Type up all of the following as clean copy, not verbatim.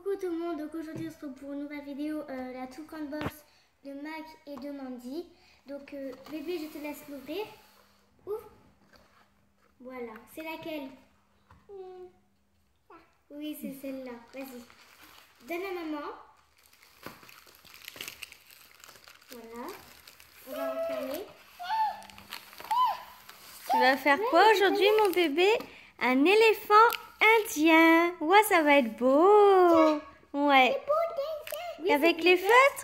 Coucou tout le monde, donc aujourd'hui on se retrouve pour une nouvelle vidéo, la Toucan Box de Mac et de Mandy. Donc bébé, je te laisse l'ouvrir. Ouvre. Voilà, c'est laquelle? Oui, c'est celle-là, vas-y. Donne à maman. Voilà, on va refermer. Tu vas faire quoi aujourd'hui mon bébé? Un éléphant indien. Ouais, ça va être beau. Ouais. Oui, avec les feutres?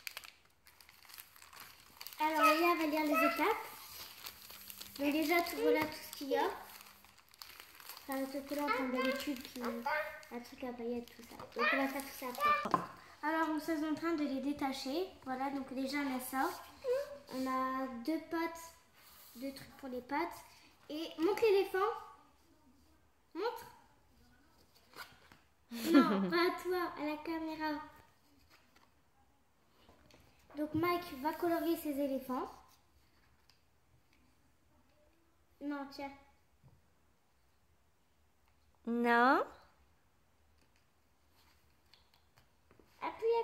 Alors Léa va lire les étapes. Donc déjà, voilà tout ce qu'il y a. Enfin, le autocollant comme d'habitude, puis un truc à paillettes, tout ça. Donc on va faire tout ça après. Alors on est en train de les détacher. Voilà, donc déjà on a ça. On a deux pattes, deux trucs pour les pattes. Et montre l'éléphant. Montre. Non, pas à toi, à la caméra. Donc Mike va colorier ses éléphants. Non, tiens. Non. Appuie,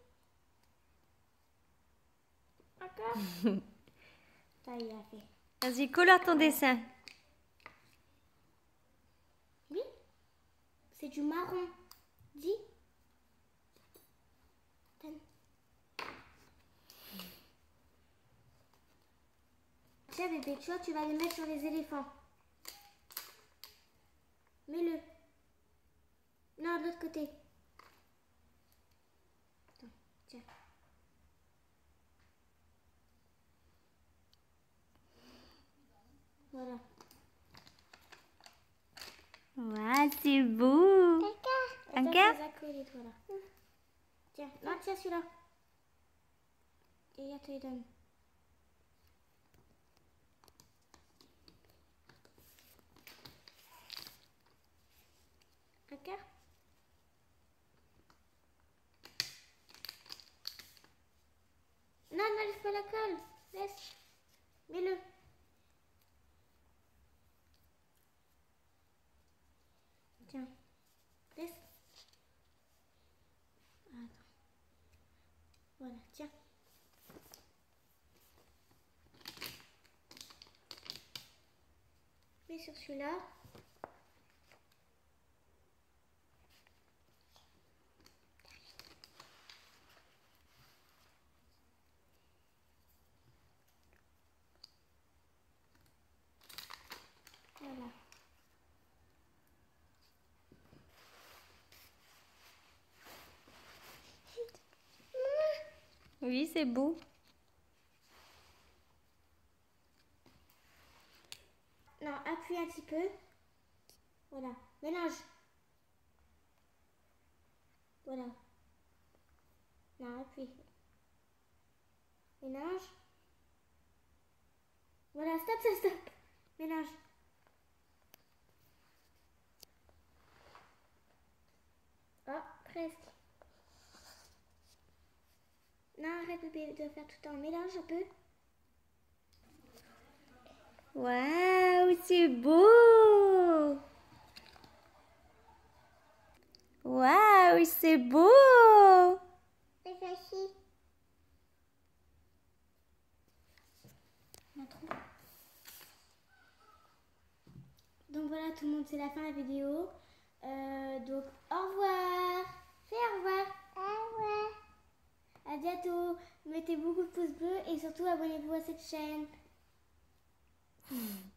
appuie. Encore. Ça y a fait. Vas-y, colore ton dessin. Oui. C'est du marron. Dis. Donne. Tiens bébé, tu vois, tu vas les mettre sur les éléphants. Mets-le. Non, de l'autre côté. Attends, tiens. Voilà. Ouais, c'est beau. Attends, Encore? je les acolytes, voilà. Tiens, non, tiens celui-là. Et là, te les donne. Encore. Non, n'enlève pas la colle. Laisse. Mets-le. Tiens. Laisse. Attends. Voilà, tiens. Mets sur celui-là. Voilà. Oui, c'est beau. Non, appuie un petit peu. Voilà. Mélange. Voilà. Non, appuie. Mélange. Voilà, stop, stop, stop. Mélange. Oh, presque. Non, arrête bébé de faire tout le temps. Mélange un peu. Waouh, c'est beau. Waouh, c'est beau. Fais ça ici. Il y en a trop. Donc voilà tout le monde, c'est la fin de la vidéo. Donc au revoir. Fais au revoir. Au revoir. À bientôt. Mettez beaucoup de pouces bleus et surtout abonnez-vous à cette chaîne.